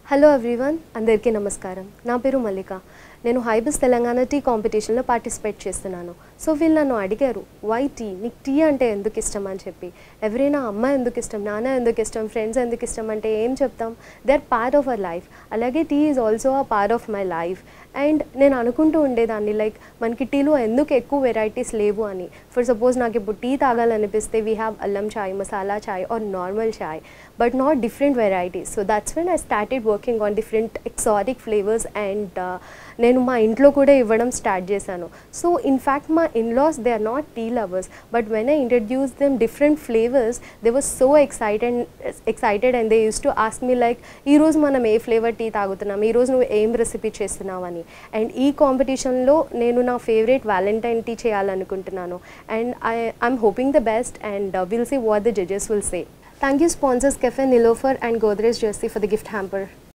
Hello everyone, అందరికీ నమస్కారం. నా పేరు మల్లిక. నేను హైబిస్ తెలంగాణ టీ కాంపిటీషన్లో పార్టిసిపేట్ చేస్తున్నాను. సో వీళ్ళు నన్ను అడిగారు, వై టీ, నీకు టీ అంటే ఎందుకు ఇష్టం అని చెప్పి. ఎవరైనా అమ్మ ఎందుకు ఇష్టం, నాన్న ఎందుకు ఇష్టం, ఫ్రెండ్స్ ఎందుకు ఇష్టం అంటే ఏం చెప్తాం, they are part of our life. అలాగే tea is also a part of my life. And నేను అనుకుంటూ ఉండేదాన్ని లైక్ మనకి టీలో ఎందుకు ఎక్కువ వెరైటీస్ లేవు అని. ఫర్ సపోజ్ నాకు ఇప్పుడు tea తాగాలనిపిస్తే we have allam chai, masala chai or normal chai, but not different varieties. So that's when I started working on different exotic flavours and నేను మా ఇంట్లో కూడా ఇవ్వడం స్టార్ట్ చేశాను. సో ఇన్ఫ్యాక్ట్ మా in laws they are not tea lovers, but when I introduce them different flavours they were so excited and they use to ask me like ఈరోజు మనం ఏ flavour tea తాగుతున్నాం, ఈరోజు నువ్వు ఏం రెసిపీ చేస్తున్నావు అని. అండ్ ఈ కాంపిటీషన్లో నేను నా ఫేవరెట్ వ్యాలంటైన్ టీ చేయాలనుకుంటున్నాను. And I'm hoping the best and will see what the judges will say. Thank you sponsors Cafe Nilofer and Godrej Jersey for the gift hamper.